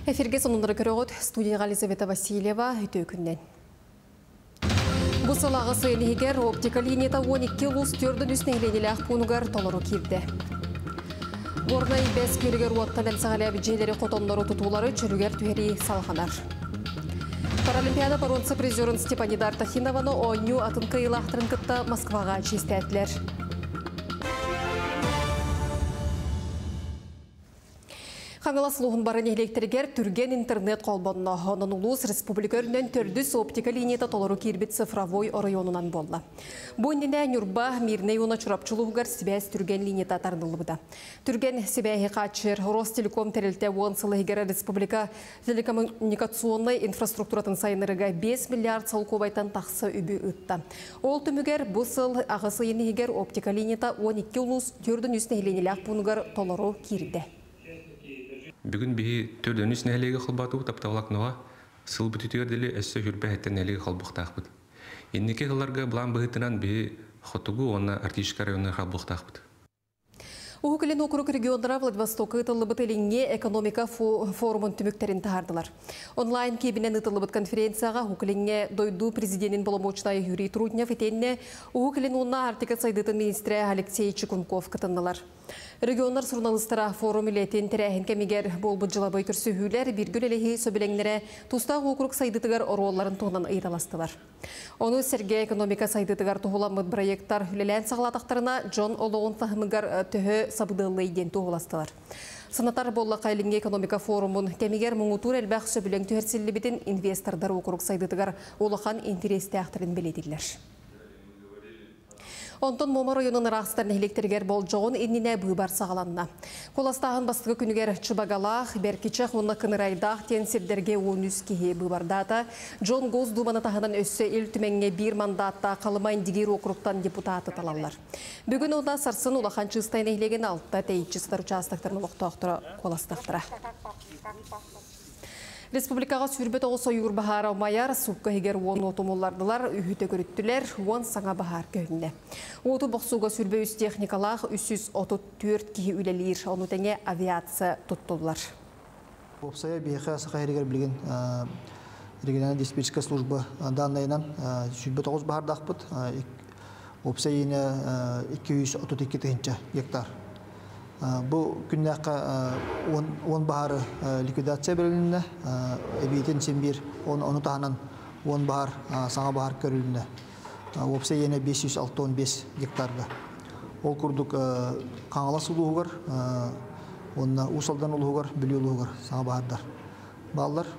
Эфирге сонунлары көрөгөт студияга Елизавета Васильева өтөкүннен. Бу сылағы сыйынығығер оптика линията 12 лус түрдің үснейленелі ақпуынығар толыру кирді. Горнай бәс көлігер уаттан әлсағаля бюджелері қотонлары тұтулары чүрігер түйері салғанар. Паралимпиада баронсы призерін Степанидар Тахинованы ойну атын кыйлақтырын кытта Москваға честәділер. Қаңылас луғын барын электергер түрген интернет қолбонына онын улус республикөрінен түрдіс оптика линията толыру кирбет цифровой районынан болла. Бұндіне Нюрба мирней уна чурапчылуғығар сібәс түрген линията тарнылы бұда. Түрген сібәхи қачыр Ростелеком тәрілті уансылығығар республика телекоммуникационный инфраструктуратын сайынырыға 5 миллиард салқобайтан тақсы үбі үтті. Ол түмігер бұсыл ағысы енігер оптика линията 12 улус түрдің үсіне еленелі ақпуынығар толыру кирді. Бүгін бігі түрдің үсіне әлегі қылбату таптавлақ ноға сыл бүтітігерділі әсі жүрбә әттен әлегі қалбұқтақ бұд. Еннеке қыларға бұлан бұғытынан бігі қотығу оны артишка районына қалбұқтақ бұд. Ухукілін округ региондара Владивостокы ытылыбыт элеңге экономика форумын түміктерін тағардылар. Онлайн кебінен ытылыбыт конференцияға ухукілінге дойду президентін боломочнай Юрий Труднев етенне ухукілін онна артика сайдытын министрі Алексей Чекунков кытындылар. Региондар журналистара форум илетен тәрәхін кәмегер болбыт жылабай көрсөһүләр биргүл әлеһи сөбелеңнәре тустағы округ сайдытыгар оролларын тоғынан ыйраластылар. Оны Сергей экономика сайдытыгар туғыламыд проекттар үлелән сағалатақтарына Джон Олоғын тахымыгар төһө сабыдылы иден туғыластылар. Санатар болла қайлинге экономика форумын кәмегер мұңутур әлбәқ сөбелең түйерсілі бітін инвестордар округ сайдытыгар олыған интересті ақтырын беледілер. Онтон Момо районын рақстарын электергер бол жоғын еніне бұйбар сағаланна. Қоластағын бастығы күнігер Чыбагалақ, Беркичақ, онына кынырайдақ тен сирдерге 13 кеге бұйбардата. Джон Гоз думаны тағынан өссі ел түменге бір мандатта қалымайын дегер округтан депутаты талалар. Бүгін онда сарсын улахан чыстайын ейлеген алтта тәйітчістер участықтарын ұлықтақтыра қоластақтыра. Республикаға сүрбет олсо юр бахара майар сукка егер он отомоллардылар үйіті көріттілер, он саңа бахар көнді. Оты боқсуға сүрбе үс техникалақ 334 кей үлелер, оны тәне авиация тұттылар. Опсая бейхе сақа егер білген региональная диспетчерская служба данныйынан сүрбет оғыз бахардақ бұд, опсая ені 232 гектар. Бұл күннәққа 10 бағары ликвидация берілінді, әбейтін сенбер, оны тағынан 10 бағар, саңа бағар көрілінді. Опса ені 565 гектарға. Ол күрдік қаңылас ұлығығыр, онына ұсалдан ұлығығыр, білі ұлығығыр, саңа бағардар. Балдар,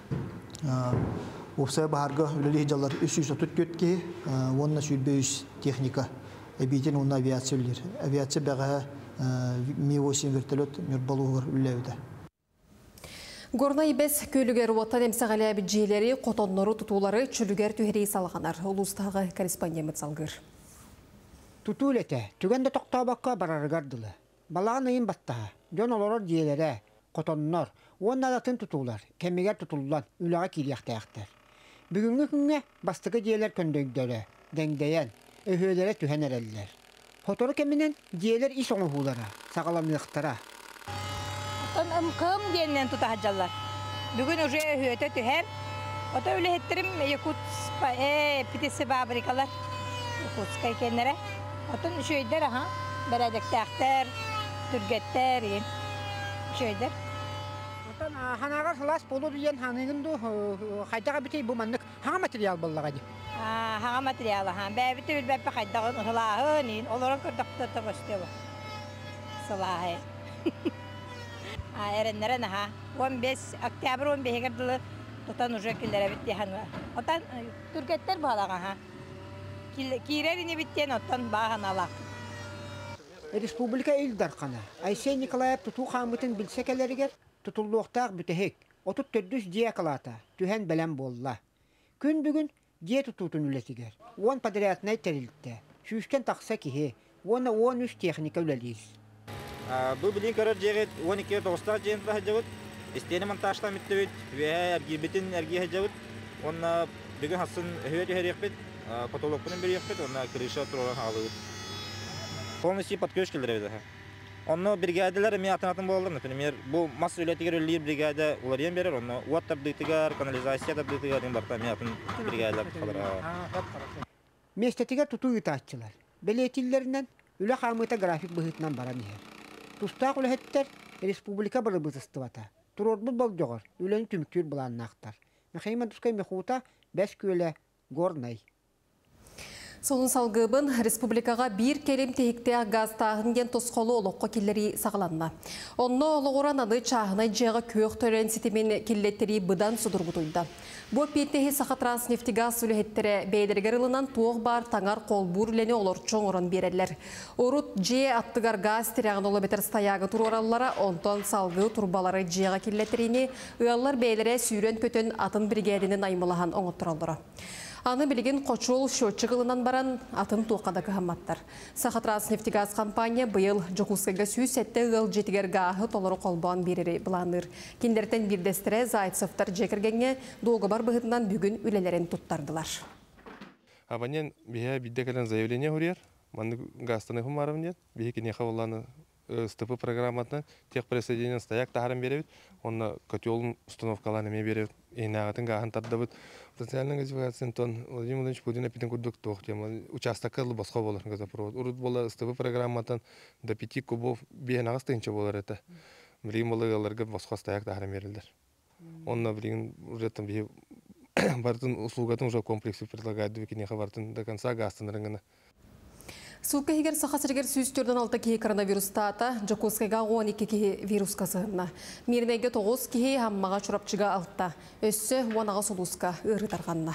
опса бағарға үлілі жалар 334 ке, онына сүрбе-үз техника, әбейтін онына авиация үлдер. Авиация бәғі Ми-8 вертолет мөрбалуғыр үләуді. Горнай бәс көлігер уаттан әмсағаля бюджелері қотоннары тұтулары чүлігер түйерей салғанар. Олыстағы корреспондент салғыр. Тұтул әті, түгенді тоқтабаққа барарғардылы. Балаған айын баттаға, жон оларыр жиелері, қотоннар, он адатын тұтулар, кәмегер тұтулдан үліға келияқтаяқтар. Бүгінгі күнге бастығы жиелер көндөгдері, дәңдейен, өйелері түхен әрелілер. Хотору кеминен диелер иш оңуhulара, сағаламлықтара. Кым геннен тұтағаджалар. Бүгін уже өйті түхер. Ота өлі хеттерім питесі фабрикалар. Якутскай кеннері. Отын шөйдер, бәрәдіктәқтер, түргеттер, шөйдер. Отын ханағар салас болу дейін ханығынды қайдаға бітей бұл маңдық хаға материал болуға де? Haga material bäbit ül bäppe haydagın hılahın olarak kırdıqta tırıştı bu. Salahi. Erenlere ne 15 Oktyabr 15 girdiler. Tutan ujekillere bitti hanwa. Otan Türketler bağlagan Kirerini bitti otan bağan ala. Respublika ildarqana. Aysel Nikolayev tutu xamıtın bilsekeleriger tutulluqtaq bütehek. 34 diye kalata. Tühen belen bolla. Gün bugün diye tututun ületiger. 10 padrayatnay terildi. Şüşken taqsa kihe. 13 texnika üleliyiz. Bu bilin karar jeget 12 dostlar jentla hajavut. İsteyene montajla mittevit ve ergibitin ergi hajavut. Ona bugün hasın höye heriyekbet. Patologların bir yekbet. Ona krişa trolan halıt. Полностью под köşkeleri de. Onu brigadeler mi atın bollar. Например, bu mas ületiger ölüyer brigade ularyan berer. Onu water dıtıgar, kanalizasyon da dıtıgar din barta mi atın brigadeler kalır. Mestetiger tutu itaatçılar. Beletillerinden üle hamıta grafik bıhıtından baran yer. Tustaq ulehetler Respublika bırıbızıstıvata. Turorbul bol joğar, üleni tümüktür bulanına aktar. Mekayma tuskay mekuta 5 köle gornay. Sonun salgıbın Respublikaga bir kelim tehikte gaz tağın gen tosqolu oloqqa killeri sağlanma. Onno oloğuran adı çağına jega kök tören sitimin killetleri bıdan sudur butuyda. Bu pittehi saqa Transneftigaz ülehettere beyderger ılınan tuğ bar taŋar kolbur leni olor çoğ oran bererler. Urut J attıgar gaz tirağın olu beter stayağı tur orallara onton salgı turbaları jega killetterini ıyallar beylere sүйрен kötön atın brigadinin aymılahan oңotturallara. Anı bilgin koçul şöçü kılınan baran atın tuğqadaki hammattar. Saqa Transneftigaz kampanya bıyıl Jokuskaga süysette ıl jetiger gahı toluru kolban bereri bulanır. Kinderten bir destere Zaytsovtar jekirgenge doğugabar bıhıtından bugün ülelerini tuttardılar. Абонент бия биддекелен заявление хурьер, манны гастаны хумарым нет, бия кинеха оланы стопы программатынан тех присоединен стояк тахарым беребит, онна котелын установкаланы ме беребит, инагатын гахан тардабыт. Социальный газификациян тон Владимир Владимирович Путин апитен курдук тох тема участокы боско болар газопровод. Урут бола стопы программатан до 5 кубов бия нагастынча болар это. Билим болаларга боско стояк тахарым берилдер. Онна билим уретен бия бартын услугатын уже комплексы предлагает кинеха бартын до конца гастынырынгына. Сука хигер сахасыргер сүйістөрден алты кихи коронавирус таата, Жокускайга 12 кихи вирус касығына. Мирнеге 9 кихи хаммаға чурапчыға алтта, өссі 10 солуска ұрытарғанна.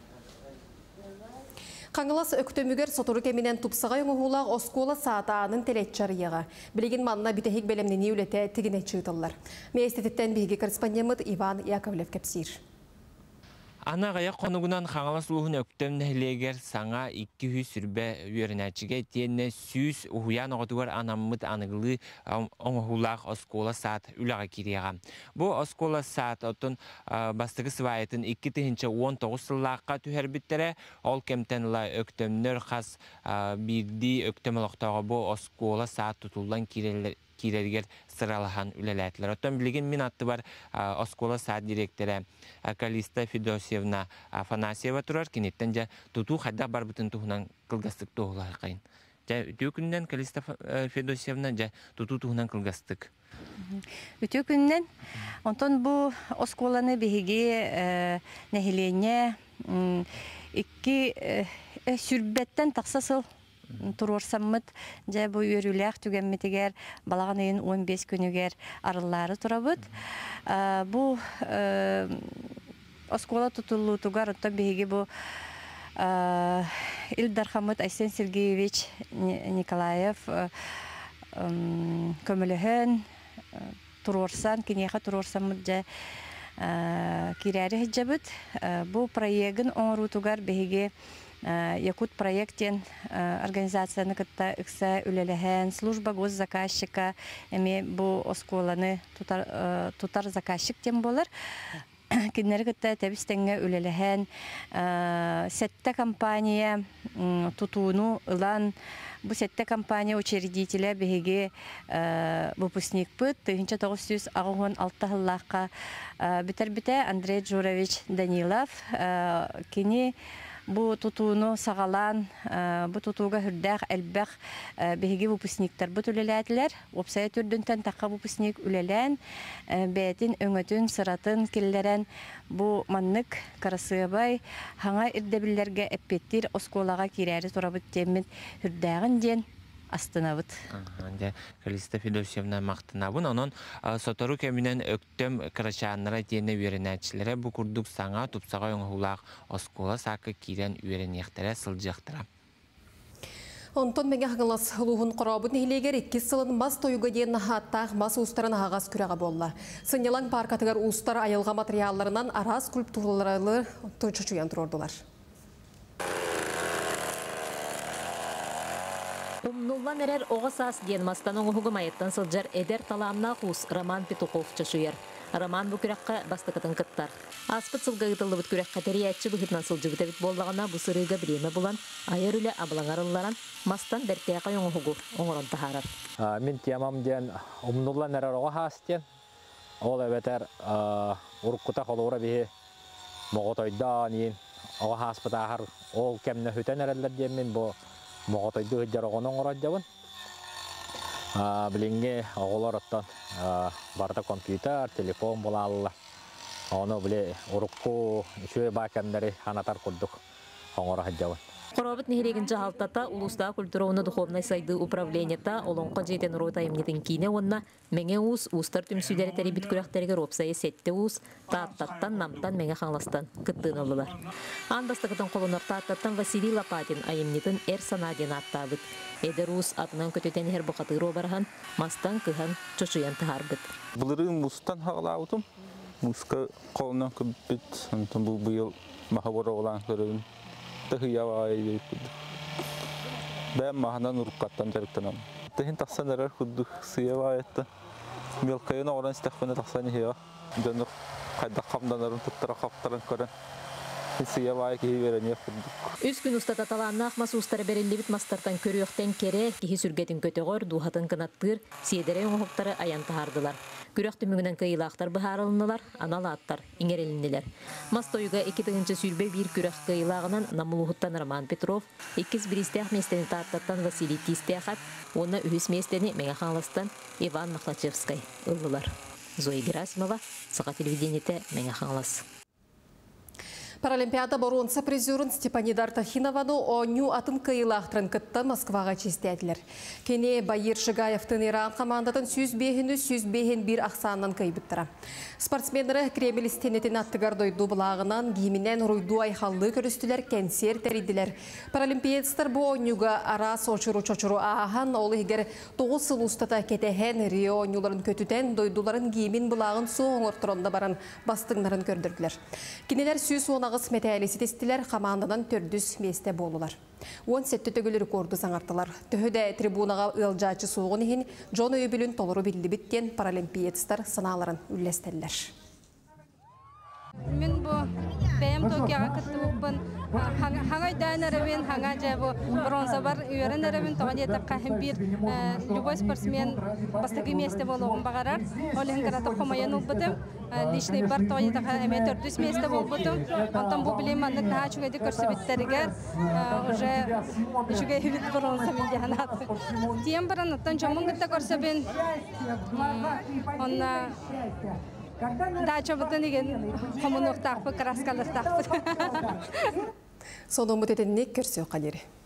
Қаңылас өктөмігер сотору кемінен тупсаға өңіғулақ оскола саатаанын телетчарыяға. Білеген манна бітехик бәлемнені үлеті тігіне чыйтылар. Мейстететтен бігі корреспондент Иван Яковлев кепсир. Ана гая конугунан хаңалас уһун өктөм нәһлегер саңа 200 сүрбә үрнәчигә тиенне сүз уһуян огдугар анаммыт аныгылы оңһулах оскола саат үләгә кирәгә. Бу оскола саат отын бастыгы сваятын 2019 еллакка түһәрбиттере ол кемтенла өктөмнөр хас бирди өктөмлөктөгө бу оскола саат тутулдан кирелер сыралахан үлеләтләр. Оттан билеген мин атты бар оскола саат директоры Калиста Федосевна Афанасьева турар кинеттен жа туту хадда бар бутын туһунан кылгастык тоғлар кайын. Жа төкүннән Калиста Федосевна жа туту туһунан кылгастык. Төкүннән онтон бу осколаны биһиге нәһилене 2 сүрбәттән таксасыл турорсаммыт жа бу өрүләк түгәммитигер балаган айын 15 күнүгер арыллары турабыт. Бу оскола тутулутугар отта биһиги бу Ильдар Хамыт Айсен Сергеевич Николаев көмөлөһөн турорсан кинеха турорсаммыт жа кирәре хиҗабыт. Бу проектын оңрутугар биһиги Якут проектен организацияны кытта ыкса үлеләһән служба госзаказчика эми бу осколаны тутар заказчик тем болар. Киннәре кытта табистәнгә үлеләһән сәттә компания тутуну ылан бу сәттә компания учредителе биһиге выпускник пыт 1996 еллакка битер Андрей Джурович Данилов кини бу тутууну сагалан, бу тутууга хүрдәк әлбәк биһиги выпускниктар бу түлеләтләр. Опсая түрдүнтән такка выпускник үлелән, бәтин өңөтүн сыратын килләрен бу маннык карасыбай хаңа ирдәбилләргә әппеттир осколага кирәре турабыт темит хүрдәгән ден астынабыт. Калиста Федосевна мактынабын, онон сотору кеминен өктөм крачаннара тиене үйренәчләре бу курдук саңа тупсага оңһулак оскола сакы кирен үйренәхтәре сылҗактыра. Онтон меге хагылас луһун корабыт нехилегер 2 сылын бас тоюга дейін хаттақ бас устарын хагас күрәгә болла. Сынялан паркатыгар устар айылға материалларынан арас скульптуралары чучуян турдылар. Умнуллан эрер оғасас ден мастан оңығығы майыттан сылжар эдер таламна қус Роман Петухов чашуер. Роман bu kürekka bastıkıtın kıttar. Aspıt sılgağıtılы бұт kürekka teriyatçı бұхытнан сылжыбыта бит боллағына bu sırıға bileме bulan, ayar үлі абылаңарылларан мастан дәртеяқа оңығығы оңырын тахарар. Мен темам ден умнуллан эрер оғас ден. Ол әбетер ұрыққыта қолуыра бейі моғытойдан ең оғас бұтағар ол кәміне хүтен әрелер ден мен бұл моғытойды хүджар оғының орад жауын. Білінге оғылар оттан барда компьютер, телефон болалылар. Оны біле ұрыққу үші бакәмдері анатар күрдік оңыра жауын. Қорабыт нехерегін жағалтата Улуста культуровны духовной сайды управленията олонқа жетен рой тайымнетін кейіне онна мәңе уыз уыстар түмсүйдері тәрі бит күрәқтерге ропсайы сәтті уыз тааттаттан намтан мәңе қаңластан күттін олылар. Андастығытын қолыныр тааттаттан Василий Лопатин айымнетін әр санаден аттабыт. Эдер уыз атынан көтетен әр бұқатыр обарған мастан кыған чошуян тахарбыт. Бұлырын мұстан хағылаутым. Мұсқа қолынан күббіт. Бұл бұйыл махабыр оғылан көрігін. Тахыявай күдді. Бәм маханан ұрыққаттан жарықтанам. Тахин тақсан әрер күдді сыявай етті. Мелкайын оғыран істәқпені тақсан ева. Жонық қайда қамданарын тұттыра қаптарын көрін. Сыявай кейі берен ек күдді. Үз күн ұстата таланна ақмас ұстары берілі бит мастартан көріқтен кере, кейі сүргетін көтеғыр, дұғатын қынаттыр, сиедері оңықтары аян тахардылар. Күрәқті мүгінен кайылақтар бұхарылынылар, аналаттар, иңерелінілер. Мастойыға 2-тігінші сүрбе бір күрәқ кайылағынан намылуғыттан Роман Петров, 2-1 местені тааттаттан Василий Тистеяқат, оны үхіс местені Меңаханластан Иван Махлачевскай ұлылар. Зоя Герасимова, Саға телевидениеті Меңаханлас. Паралимпиада боронса призерін Степанидар Тахинованы оңу атын кайылақтырын кітті Москваға честәділер. Кене Байыр Шыгаевтың Иран командатын сүз бейін бір ақсанынан кайбыттыра. Спортсмендері Кремль стенетін аттығар дойду бұлағынан геймінен ройду айхаллы көрістілер кәнсер тәриділер. Паралимпиадстар бұл оңуға арас очыру-чочыру ағын олы егер 9 сыл ұстата кетеген Рио оңуларын көтітен дойдуларын геймін бұлағын соң ортырында баран бастыңларын көрдірділер. Кенелер сүз онағыз мәтәлесі тестілер қамандадан төрдүс месте болулар. 17 төгілі рекорды саңартылар. Төхіде трибунаға ылжачы соғын ехін Джон Өйбілін толыру білді біттен паралимпиадстар сыналарын үлестелілер. Мен бұл бәйім Токиаға күтті бұқпын. Хаңай дайын әрәбен, хаңа жай бұл бронза бар үйерін әрәбен тоған еті қайын бір любой спортсмен бастығы месте болуғын бағарар. Олығын қараты қомайын ұлбытым. Личный бар тоған еті әме 400 месте болбытым. Онтан бұл білейм андық наға чүгейді көрсі біттерігер. Уже чүгей бит бронза мен жағын аты. Тием баран оттан жомын күтті көрсі бен. Онна дача бұтын еген қомын ұқтақпы, краскалықтақпы. Соның мұт етінне көрсе оқан ері.